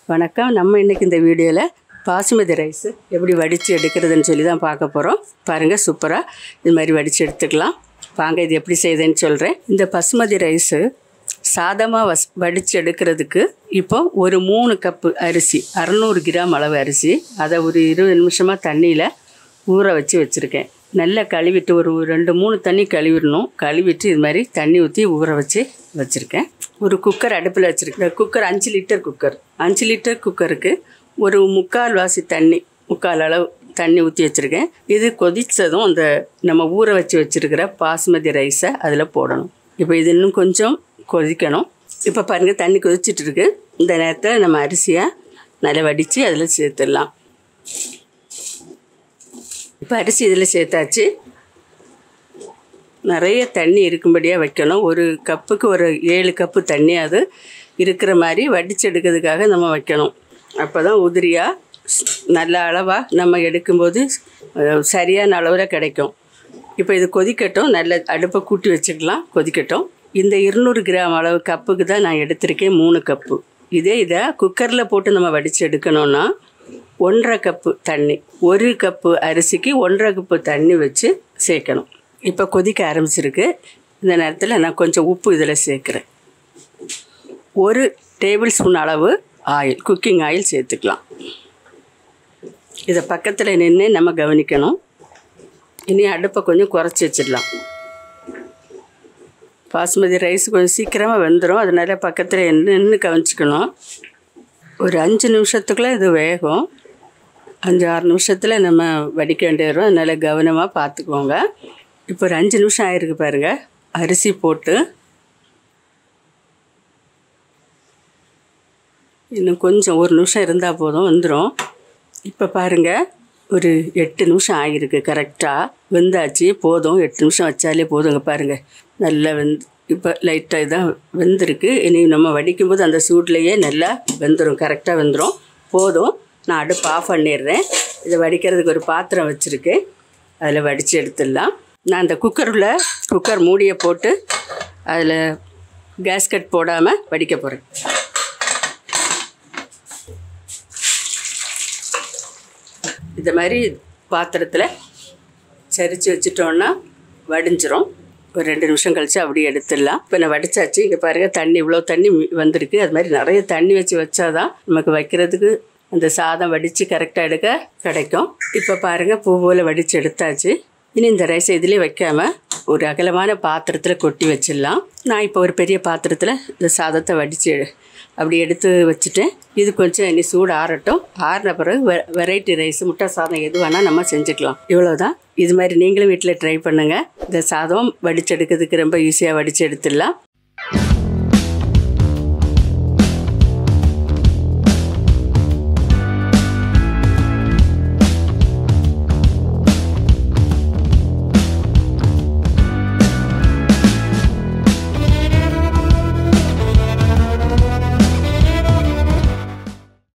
வணக்கம். நம்ம இன்றைக்கி இந்த வீடியோவில் பாசுமதி ரைஸ் எப்படி வடித்து எடுக்கிறதுன்னு சொல்லி தான் பார்க்க போகிறோம். பாருங்கள், சூப்பராக இது மாதிரி வடித்து எடுத்துக்கலாம். வாங்க இது எப்படி செய்யுதுன்னு சொல்கிறேன். இந்த பாசுமதி ரைஸு சாதமாக வடித்து எடுக்கிறதுக்கு இப்போ ஒரு 3 கப்பு அரிசி, 600 கிராம் அளவு அரிசி, அதை ஒரு 20 நிமிஷமாக தண்ணியில் ஊற வச்சுருக்கேன். நல்லா கழுவிட்டு ஒரு 2-3 தண்ணி கழுவிடணும். கழுவிட்டு இது மாதிரி தண்ணி ஊற்றி ஊற வச்சுருக்கேன். ஒரு குக்கர் அடுப்பில் வச்சுருக்கேன். Cooker 5 litre cooker. 5 லிட்டர் குக்கருக்கு ஒரு 3/4 வாசி தண்ணி, 3/4 அளவு தண்ணி ஊற்றி வச்சுருக்கேன். இது கொதித்ததும் அந்த நம்ம ஊற வச்சுருக்கிற பாசுமதி ரைஸை அதில் போடணும். இப்போ இது இன்னும் கொஞ்சம் கொதிக்கணும். இப்போ பாருங்கள், தண்ணி கொதிச்சிட்டு இருக்கு. இந்த நேரத்தில் நம்ம அரிசியை நல்லா வடித்து அதில் சேர்த்துடலாம். இப்போ அரிசி இதில் சேர்த்தாச்சு. நிறைய தண்ணி இருக்கும்படியாக வைக்கணும். ஒரு கப்புக்கு ஒரு 7 கப்பு தண்ணி அது இருக்கிற மாதிரி வடித்து எடுக்கிறதுக்காக நம்ம வைக்கணும். அப்போ தான் உதிரியாக நல்ல அளவாக நம்ம எடுக்கும்போது சரியான அளவில் கிடைக்கும். இப்போ இது கொதிக்கட்டும். நல்ல அடுப்பை கூட்டி வச்சுக்கலாம், கொதிக்கட்டும். இந்த 200 கிராம் அளவு கப்புக்கு தான் நான் எடுத்திருக்கேன் 3 கப்பு. இதை குக்கரில் போட்டு நம்ம வடித்து எடுக்கணும்னா 1.5 கப்பு தண்ணி, 1 கப்பு அரிசிக்கு 1.5 கப்பு தண்ணி வச்சு சேர்க்கணும். இப்போ கொதிக்க ஆரம்பிச்சிருக்கு. இந்த நேரத்தில் நான் கொஞ்சம் உப்பு இதில் சேர்க்குறேன். 1 டேபிள் ஸ்பூன் அளவு ஆயில், குக்கிங் ஆயில் சேர்த்துக்கலாம். இதை பக்கத்தில் நின்று நம்ம கவனிக்கணும். இனி அடுப்பை கொஞ்சம் குறைச்சி வச்சிடலாம். பாசுமதி ரைஸ் கொஞ்சம் சீக்கிரமாக வெந்துடும். அதனால பக்கத்தில் நின்று கவனிச்சிக்கணும். ஒரு 5 நிமிஷத்துக்குள்ளே இது வேகும். 5-6 நிமிஷத்தில் நம்ம வடிக்க வேண்டிய வரும். அதனால் கவனமாக பார்த்துக்கோங்க. இப்போ ஒரு 5 நிமிஷம் ஆகிருக்கு பாருங்கள். அரிசி போட்டு இன்னும் கொஞ்சம் 1 நிமிஷம் இருந்தால் போதும், வந்துடும். இப்போ பாருங்கள், ஒரு 8 நிமிஷம் ஆகிருக்கு. கரெக்டாக வெந்தாச்சு. போதும், 8 நிமிஷம் வச்சாலே போதுங்க. பாருங்கள், நல்லா இப்போ லைட்டாக இதான் வெந்திருக்கு. இனி நம்ம வடிக்கும்போது அந்த சூட்லேயே நல்லா வெந்துடும், கரெக்டாக வெந்துடும். போதும், நான் அடுப்பு ஆஃப் பண்ணிடுறேன். இதை வடிக்கிறதுக்கு ஒரு பாத்திரம் வச்சுருக்கேன், அதில் வடித்து எடுத்துடலாம். நான் அந்த குக்கர் மூடியை போட்டு அதில் கேஸ்கட் போடாமல் வடிக்க போகிறேன். இந்த மாதிரி பாத்திரத்தில் சரித்து வச்சிட்டோன்னா வடிஞ்சிரும். ஒரு 2 நிமிஷம் கழித்து அப்படியே எடுத்துடலாம். இப்போ நான் வடித்தாச்சு. இங்கே பாருங்கள், தண்ணி இவ்வளோ தண்ணி வந்திருக்கு. அது மாதிரி நிறைய தண்ணி வச்சாதான் நமக்கு வைக்கிறதுக்கு அந்த சாதம் வடித்து கரெக்டாக எடுக்க கிடைக்கும். இப்போ பாருங்கள், பூ போல் வடித்து எடுத்தாச்சு. இனி இந்த ரைஸை இதிலே வைக்காமல் ஒரு அகலமான பாத்திரத்தில் கொட்டி வச்சிடலாம். நான் இப்போ ஒரு பெரிய பாத்திரத்தில் இந்த சாதத்தை வடித்து அப்படி எடுத்து வச்சுட்டேன். இது கொஞ்சம் இனி சூடு ஆறட்டும். ஆறின பிறகு வெரைட்டி ரைஸ், முட்டை சாதம் எது வேணால் நம்ம செஞ்சுக்கலாம். இவ்வளோதான். இது மாதிரி நீங்களும் வீட்டில் ட்ரை பண்ணுங்கள். இந்த சாதம் வடித்து எடுக்கிறதுக்கு ரொம்ப ஈஸியாக வடித்து எடுத்துடலாம்.